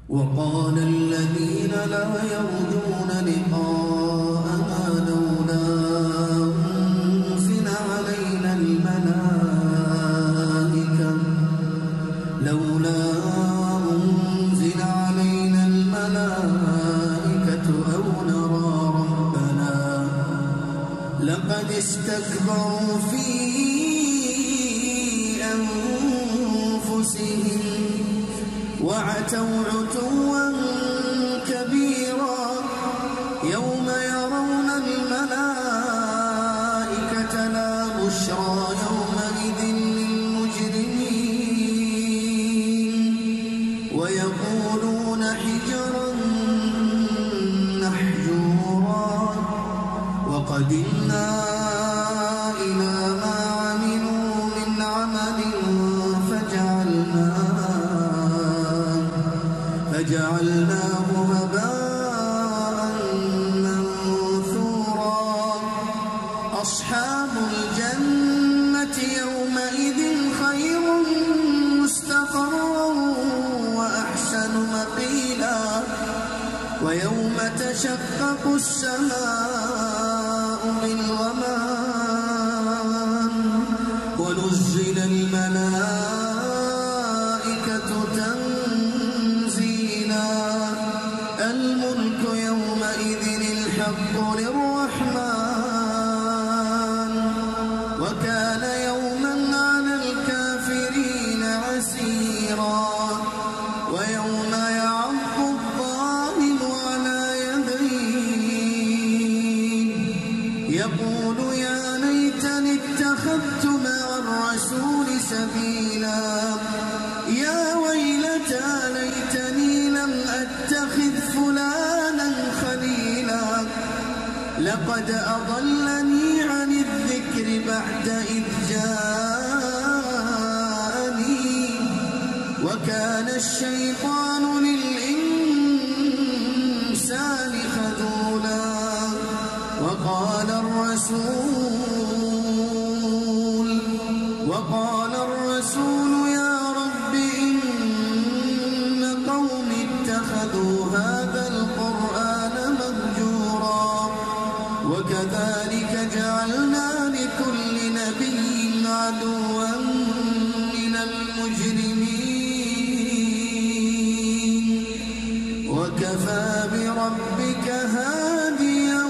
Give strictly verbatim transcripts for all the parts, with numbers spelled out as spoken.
وقال الذين لا يرجون لقاءنا لولا أنزل علينا الملائكة لولا أنزل علينا الملائكة أو نرى ربنا لقد استكبروا في أنفسهم وعتوا عتوا كبيرا يوم يرون الملائكة لا بشرى يومئذ للمجرمين ويقولون حجرا محجورا وقدمنا إلى ما عملوا من عمل فجعلناه فجعلناه هباء منثورا أصحاب الجنة يومئذ خير مستقرا وأحسن مقيلا ويوم تشقق السماء بالغمام ونزل الملائكة تنزيلا الملك يومئذ الحق للرحمن وكان يوما على الكافرين عسيرا ويوم يعض الظالم على يديه يقول يا ليتني اتخذت مع الرسول سبيلا يا ويلتى ليتني لم أتخذ فلانا خليلا لقد أضلني عن الذكر بعد إذ جاءني وكان الشيطان للإنسان خذولا وقال الرسول وقال الرسول يا رب إن قوم اتخذوا هذا القرآن مهجورا وكذلك جعلنا لكل نبي عدوا من المجرمين وكفى بربك هاديا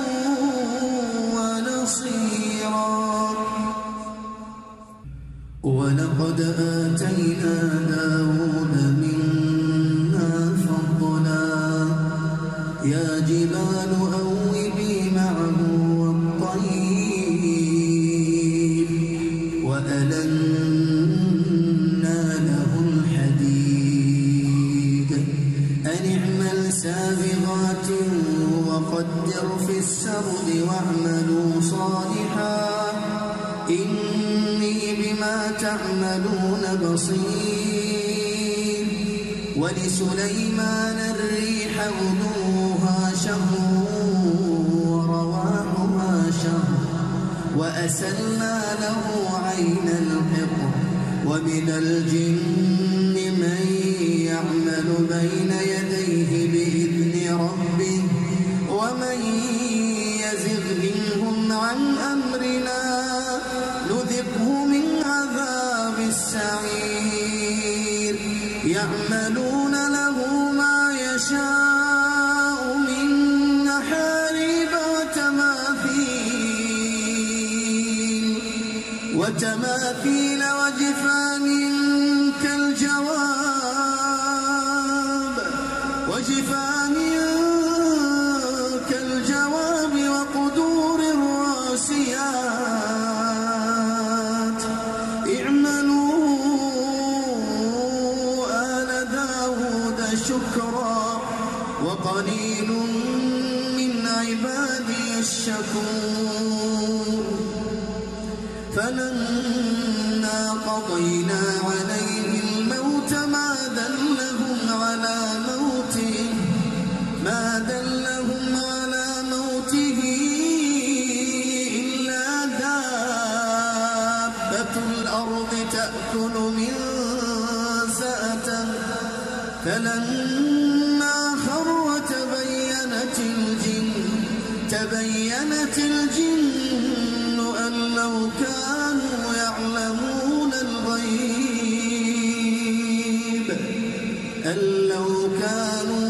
ونصيرا ولقد آتينا داود منا فضلا يا جبال أوبي معه والطير وألنا له الحديد أن اعمل سابغات وقدر في السرد واعملوا صالحا إني بما تعملون بصير ولسليمان الريح غدوها شهر ورواحها شهر وأسلنا له عين القطر ومن الجن من يعمل بين يديه بإذن ربه ومن يزغ منهم عن أمرنا نذقه من عذاب السعير يعملون له ما يشاء من محاريب وتماثيل وتماثيل وجفان كالجواب وجفان كالجواب وقدور الراسيات اعملوا آل داود شكرا وقليل من عبادي الشكور فلما قضينا عليه الموت ما دلهم على موته ما دلهم على موته إلا دابة الأرض تأكل من سأته فلما الجن تبينت الجن أن لو كانوا يعلمون الغيب أن لو كانوا